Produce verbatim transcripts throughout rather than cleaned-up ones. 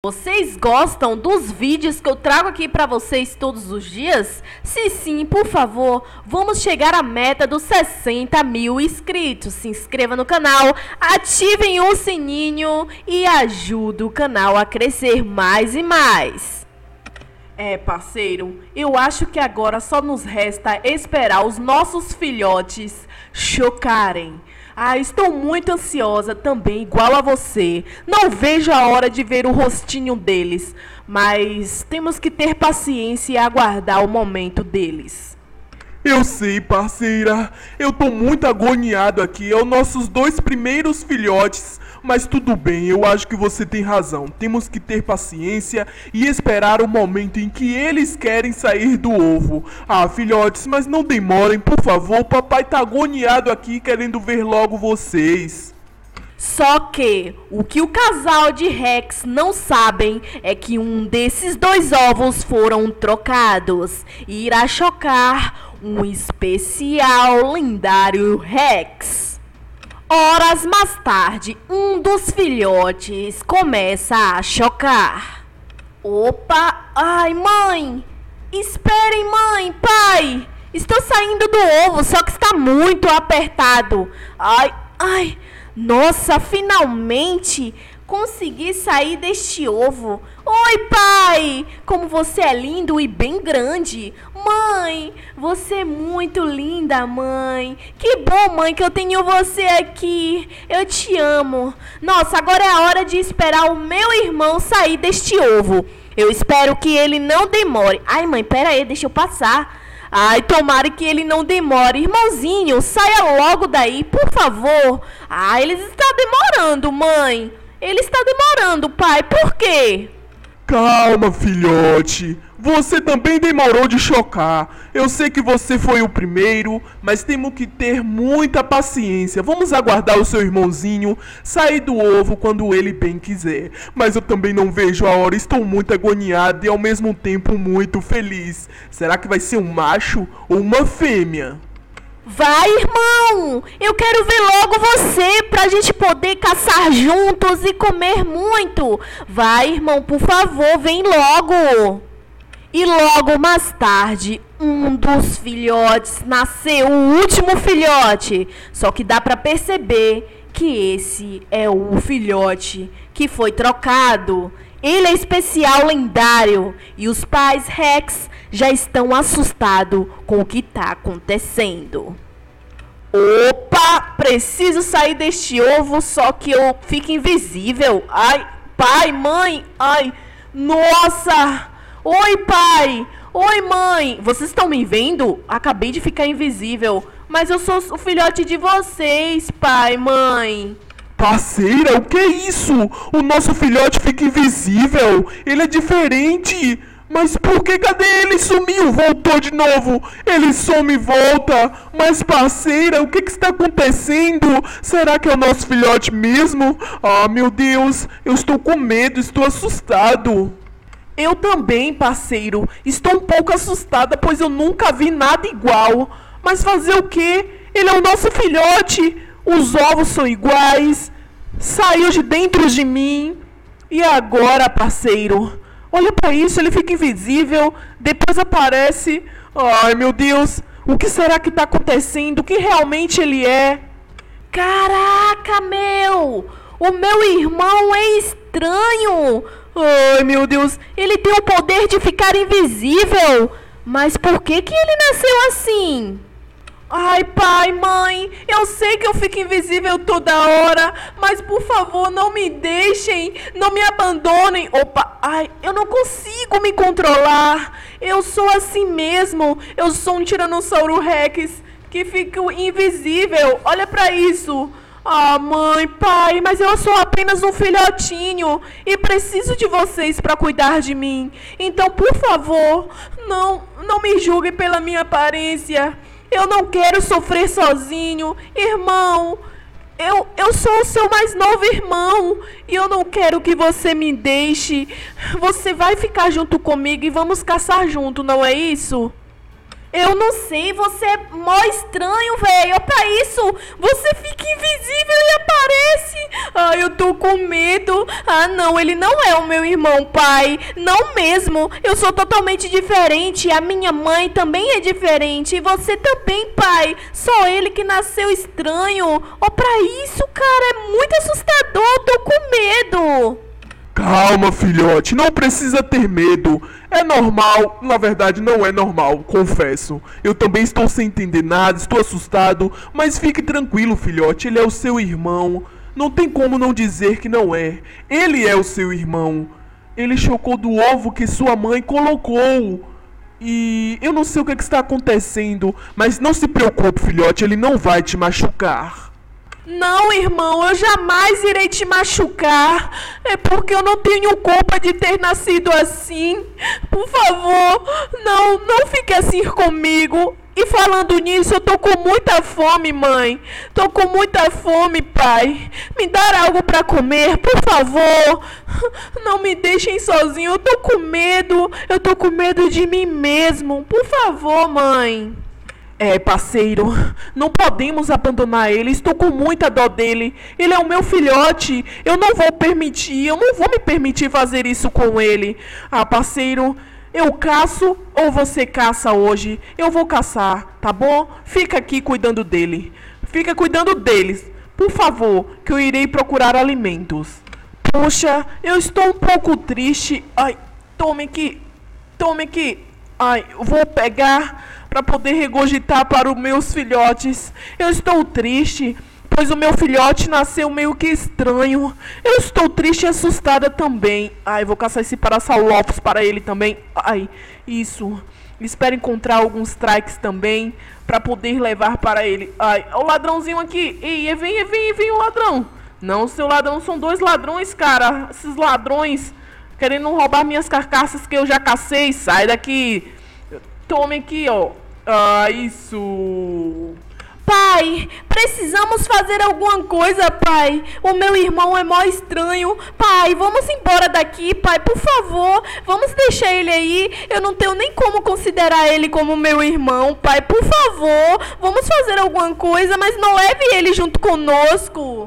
Vocês gostam dos vídeos que eu trago aqui para vocês todos os dias? Se sim, por favor, vamos chegar à meta dos sessenta mil inscritos. Se inscreva no canal, ativem o sininho e ajude o canal a crescer mais e mais. É, parceiro, eu acho que agora só nos resta esperar os nossos filhotes chocarem. Ah, estou muito ansiosa também, igual a você. Não vejo a hora de ver o rostinho deles, mas temos que ter paciência e aguardar o momento deles. Eu sei, parceira. Eu tô muito agoniado aqui. É os nossos dois primeiros filhotes. Mas tudo bem, eu acho que você tem razão. Temos que ter paciência e esperar o momento em que eles querem sair do ovo. Ah, filhotes, mas não demorem, por favor. O papai tá agoniado aqui querendo ver logo vocês. Só que o que o casal de Rex não sabem é que um desses dois ovos foram trocados e irá chocar um especial lendário Rex. Horas mais tarde, um dos filhotes começa a chocar. Opa! Ai, mãe! Esperem, mãe, pai! Estou saindo do ovo, só que está muito apertado. Ai, ai! Nossa, finalmente consegui sair deste ovo. Oi, pai! Como você é lindo e bem grande. Mãe, você é muito linda, mãe. Que bom, mãe, que eu tenho você aqui. Eu te amo. Nossa, agora é a hora de esperar o meu irmão sair deste ovo. Eu espero que ele não demore. Ai, mãe, pera aí, deixa eu passar. Ai, tomara que ele não demore. Irmãozinho, saia logo daí, por favor. Ah, ele está demorando, mãe. Ele está demorando, pai. Por quê? Calma, filhote. Você também demorou de chocar. Eu sei que você foi o primeiro, mas temos que ter muita paciência. Vamos aguardar o seu irmãozinho sair do ovo quando ele bem quiser. Mas eu também não vejo a hora. Estou muito agoniado e ao mesmo tempo muito feliz. Será que vai ser um macho ou uma fêmea? Vai, irmão! Eu quero ver logo você pra gente poder caçar juntos e comer muito. Vai, irmão, por favor, vem logo. E logo mais tarde, um dos filhotes nasceu, o último filhote. Só que dá pra perceber que esse é o filhote que foi trocado. Ele é especial lendário e os pais Rex já estão assustados com o que está acontecendo. Opa! Preciso sair deste ovo, só que eu fico invisível. Ai, pai, mãe, ai, nossa! Oi, pai! Oi, mãe! Vocês estão me vendo? Acabei de ficar invisível, mas eu sou o filhote de vocês, pai, mãe. Parceira, o que é isso? O nosso filhote fica invisível. Ele é diferente. Mas por que? Cadê ele? Sumiu, voltou de novo. Ele some e volta. Mas parceira, o que que está acontecendo? Será que é o nosso filhote mesmo? Ah, meu Deus, eu estou com medo, estou assustado. Eu também, parceiro. Estou um pouco assustada, pois eu nunca vi nada igual. Mas fazer o quê? Ele é o nosso filhote. Os ovos são iguais. Saiu de dentro de mim. E agora, parceiro? Olha pra isso, ele fica invisível. Depois aparece. Ai, meu Deus. O que será que tá acontecendo? O que realmente ele é? Caraca, meu! O meu irmão é estranho. Ai, meu Deus. Ele tem o poder de ficar invisível. Mas por que que ele nasceu assim? Ai, pai, mãe, eu sei que eu fico invisível toda hora, mas por favor, não me deixem, não me abandonem. Opa, ai, eu não consigo me controlar. Eu sou assim mesmo. Eu sou um Tiranossauro Rex que fica invisível. Olha pra isso. Ah, mãe, pai, mas eu sou apenas um filhotinho e preciso de vocês para cuidar de mim. Então, por favor, não, não me julguem pela minha aparência. Eu não quero sofrer sozinho. Irmão, eu, eu sou o seu mais novo irmão e eu não quero que você me deixe. Você vai ficar junto comigo e vamos caçar junto, não é isso? Eu não sei, você é mó estranho, velho. Pra isso, você fica invisível e aparece. Ai, eu tô com medo. Ah, não, ele não é o meu irmão, pai. Não mesmo. Eu sou totalmente diferente. A minha mãe também é diferente. E você também, pai. Só ele que nasceu estranho. Ó, pra isso, cara, é muito assustador. Eu tô com medo. Calma, filhote, não precisa ter medo. É normal, na verdade não é normal, confesso. Eu também estou sem entender nada, estou assustado, mas fique tranquilo, filhote, ele é o seu irmão. Não tem como não dizer que não é. Ele é o seu irmão. Ele chocou do ovo que sua mãe colocou. E eu não sei o que, é que está acontecendo, mas não se preocupe, filhote, ele não vai te machucar. Não, irmão, eu jamais irei te machucar. É porque eu não tenho culpa de ter nascido assim. Por favor, não, não fique assim comigo. E falando nisso, eu tô com muita fome, mãe. Tô com muita fome, pai. Me dar algo pra comer, por favor. Não me deixem sozinho, eu tô com medo. Eu tô com medo de mim mesmo. Por favor, mãe. É, parceiro, não podemos abandonar ele, estou com muita dó dele. Ele é o meu filhote, eu não vou permitir, eu não vou me permitir fazer isso com ele. Ah, parceiro, eu caço ou você caça hoje? Eu vou caçar, tá bom? Fica aqui cuidando dele. Fica cuidando deles, por favor, que eu irei procurar alimentos. Poxa, eu estou um pouco triste. Ai, tome aqui, tome aqui. Ai, eu vou pegar para poder regurgitar para os meus filhotes. Eu estou triste, pois o meu filhote nasceu meio que estranho. Eu estou triste e assustada também. Ai, vou caçar esse parasaurólopes para ele também. Ai, isso. Espero encontrar alguns trikes também para poder levar para ele. Ai, o ladrãozinho aqui. Ei, vem, vem, vem o ladrão. Não, seu ladrão, são dois ladrões, cara. Esses ladrões querendo roubar minhas carcaças que eu já cacei. Sai daqui. Tome aqui, ó. Ah, isso. Pai, precisamos fazer alguma coisa, pai. O meu irmão é mó estranho. Pai, vamos embora daqui, pai, por favor. Vamos deixar ele aí. Eu não tenho nem como considerar ele como meu irmão, pai. Por favor, vamos fazer alguma coisa, mas não leve ele junto conosco.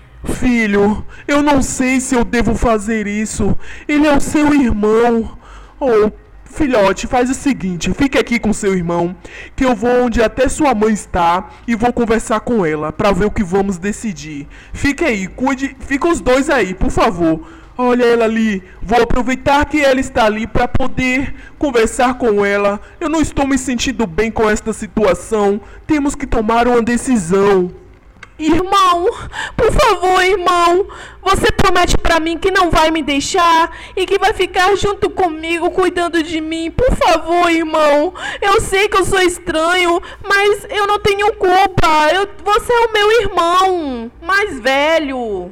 Filho, eu não sei se eu devo fazer isso. Ele é o seu irmão. Oh, filhote, faz o seguinte, fique aqui com seu irmão, que eu vou onde até sua mãe está e vou conversar com ela para ver o que vamos decidir. Fique aí, cuide, fica os dois aí, por favor. Olha ela ali, vou aproveitar que ela está ali para poder conversar com ela. Eu não estou me sentindo bem com esta situação, temos que tomar uma decisão. Irmão, por favor, irmão, você promete pra mim que não vai me deixar e que vai ficar junto comigo, cuidando de mim. Por favor, irmão, eu sei que eu sou estranho, mas eu não tenho culpa. Eu, você é o meu irmão mais velho.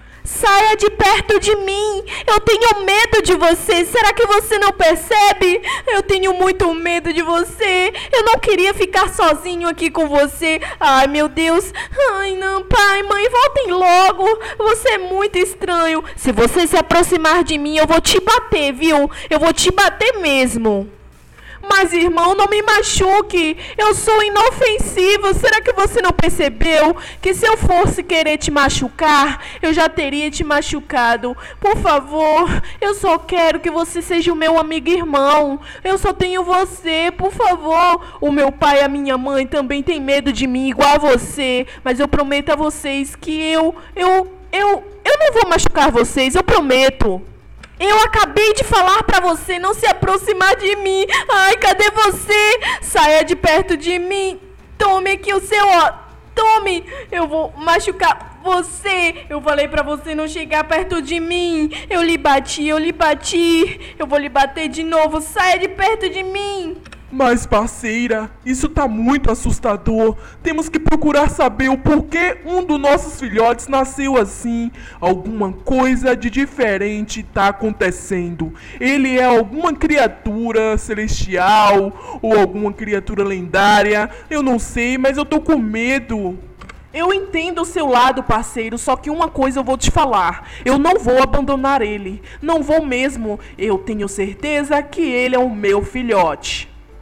Saia de perto de mim. Eu tenho medo de você. Será que você não percebe? Eu tenho muito medo de você. Eu não queria ficar sozinho aqui com você. Ai, meu Deus. Ai, não, pai, mãe, voltem logo. Você é muito estranho. Se você se aproximar de mim, eu vou te bater, viu? Eu vou te bater mesmo. Mas, irmão, não me machuque. Eu sou inofensivo. Será que você não percebeu que se eu fosse querer te machucar, eu já teria te machucado? Por favor, eu só quero que você seja o meu amigo irmão. Eu só tenho você, por favor. O meu pai e a minha mãe também têm medo de mim, igual a você. Mas eu prometo a vocês que eu, eu, eu, eu não vou machucar vocês, eu prometo. Eu acabei de falar pra você não se aproximar de mim. Ai, cadê você? Saia de perto de mim. Tome aqui o seu, ó. Tome. Eu vou machucar você. Eu falei pra você não chegar perto de mim. Eu lhe bati, eu lhe bati. Eu vou lhe bater de novo. Saia de perto de mim. Mas, parceira, isso tá muito assustador. Temos que procurar saber o porquê um dos nossos filhotes nasceu assim. Alguma coisa de diferente tá acontecendo. Ele é alguma criatura celestial ou alguma criatura lendária. Eu não sei, mas eu tô com medo. Eu entendo o seu lado, parceiro, só que uma coisa eu vou te falar. Eu não vou abandonar ele. Não vou mesmo. Eu tenho certeza que ele é o meu filhote.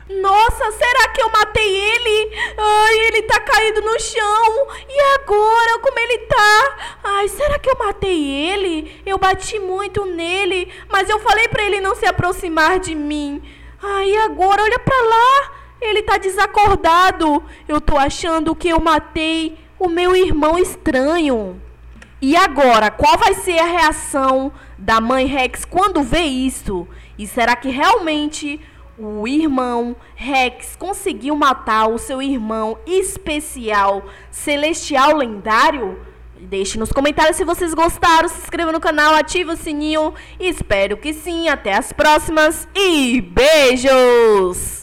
Nossa, será que eu matei ele? Ai, ele tá caído no chão. E agora, como ele tá? Ai, será que eu matei ele? Eu bati muito nele, mas eu falei pra ele não se aproximar de mim. Ai, e agora, olha pra lá. Ele tá desacordado. Eu tô achando que eu matei o meu irmão estranho. E agora, qual vai ser a reação da mãe Rex quando vê isso? E será que realmente o irmão Rex conseguiu matar o seu irmão especial, celestial, lendário? Deixe nos comentários se vocês gostaram, se inscreva no canal, ative o sininho. Espero que sim, até as próximas e beijos!